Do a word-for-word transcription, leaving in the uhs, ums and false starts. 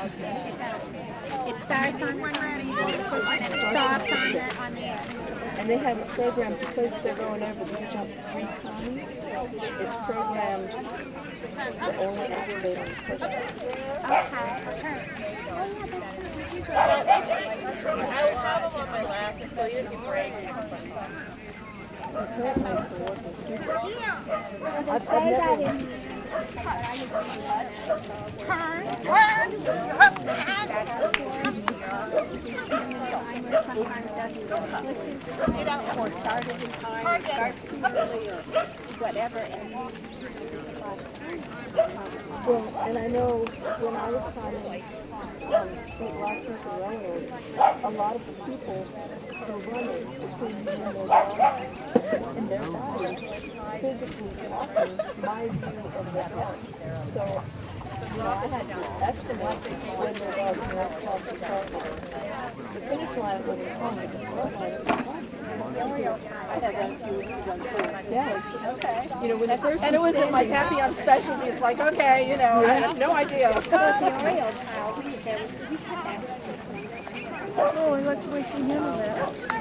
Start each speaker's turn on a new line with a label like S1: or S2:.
S1: It starts on one round, and it stops on the, on the end.
S2: And they have a program, because they're going over this jump three times, it's programmed to only activate on the first time.
S1: Okay.
S3: I would have them on my lap until you can break.
S2: The current legs are working super. I've, I've
S1: Say that
S2: never...
S1: in turn, turn, up, pass. Sometimes doesn't get out or started in time, starts too early or whatever. And
S2: Well, and I know when I was timing um, last week in Railroad, a lot of the people were running between me and their dog, and their body physically blocking my view of the dog. So, you know, I had to estimate when their dogs were not across the start line. The finish line was in front of the start line. It was fine.
S4: I had that too.
S2: Yeah.
S4: Okay.
S2: You know, when the person
S4: And it wasn't like happy on specialty. It's like, okay, you know, I have no idea.
S1: the Oreo child, we, there was, we had that.
S2: Oh, I like the way she handled that.